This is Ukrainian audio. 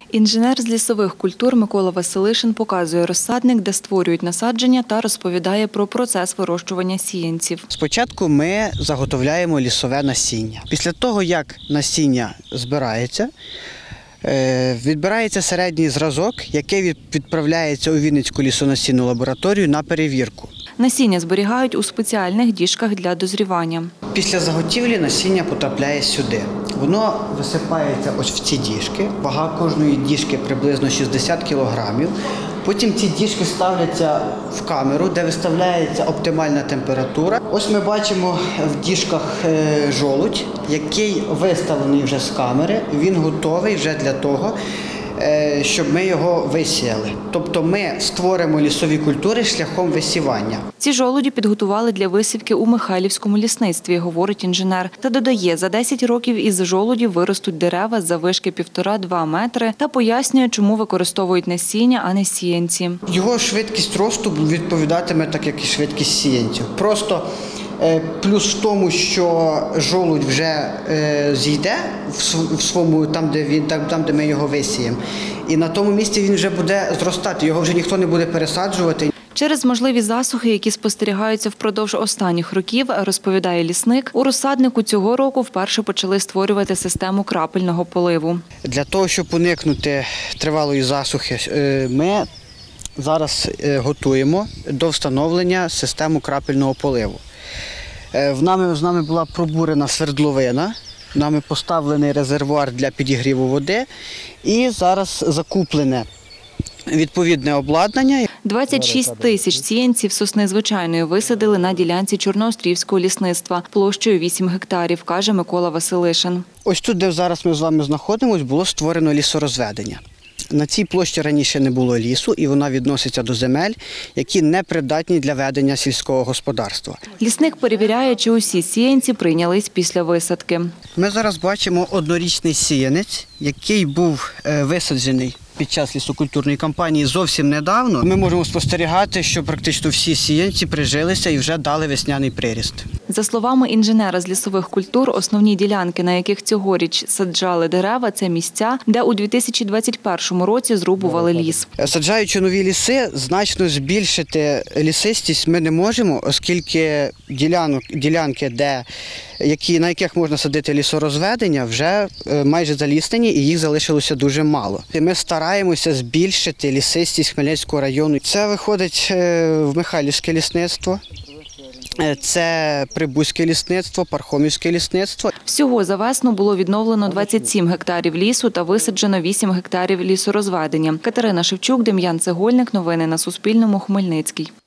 Інженер з лісових культур Микола Василишин показує розсадник, де створюють насадження, та розповідає про процес вирощування сіянців. Спочатку ми заготовляємо лісове насіння. Після того, як насіння збирається, відбирається середній зразок, який відправляється у Вінницьку лісонасінну лабораторію на перевірку. Насіння зберігають у спеціальних діжках для дозрівання. Після заготівлі насіння потрапляє сюди. Воно висипається ось в ці діжки. Вага кожної діжки приблизно 60 кілограмів. Потім ці діжки ставляться в камеру, де виставляється оптимальна температура. Ось ми бачимо в діжках жолудь, який виставлений вже з камери. Він готовий вже для того, щоб ми його висіяли. Тобто ми створимо лісові культури шляхом висівання. Ці жолуді підготували для висівки у Михайлівському лісництві, говорить інженер. Та додає, за 10 років із жолудів виростуть дерева заввишки 1,5–2 метри та пояснює, чому використовують насіння, а не сіянці. Його швидкість росту відповідатиме так, як і швидкість сіянців. Просто плюс в тому, що жолудь вже зійде в своєму, там, де ми його висіємо. І на тому місці він вже буде зростати, його вже ніхто не буде пересаджувати. Через можливі засухи, які спостерігаються впродовж останніх років, розповідає лісник, у розсаднику цього року вперше почали створювати систему крапельного поливу. Для того, щоб уникнути тривалої засухи, ми зараз готуємо до встановлення систему крапельного поливу. З нами була пробурена свердловина, нами поставлений резервуар для підігріву води і зараз закуплене відповідне обладнання. 26 тисяч сіянців сосни звичайної висадили на ділянці Чорноострівського лісництва площею 8 гектарів, каже Микола Василишин. Ось тут, де зараз ми з вами знаходимося, було створено лісорозведення. На цій площі раніше не було лісу, і вона відноситься до земель, які не придатні для ведення сільського господарства. Лісник перевіряє, чи усі сіянці прийнялись після висадки. Ми зараз бачимо однорічний сіянець, який був висаджений під час лісокультурної кампанії зовсім недавно. Ми можемо спостерігати, що практично всі сіянці прижилися і вже дали весняний приріст. За словами інженера з лісових культур, основні ділянки, на яких цьогоріч саджали дерева, це місця, де у 2021 році зрубували ліс. Саджаючи нові ліси, значно збільшити лісистість ми не можемо, оскільки ділянки, на яких можна садити лісорозведення, вже майже заліснені і їх залишилося дуже мало. Ми стараємося збільшити лісистість Хмельницького району. Це виходить в Михайлівське лісництво. Це Прибузьке лісництво, Пархомівське лісництво. Всього за весну було відновлено 27 гектарів лісу та висаджено 8 гектарів лісорозведення. Катерина Шевчук, Дем'ян Цегольник. Новини на Суспільному. Хмельницький.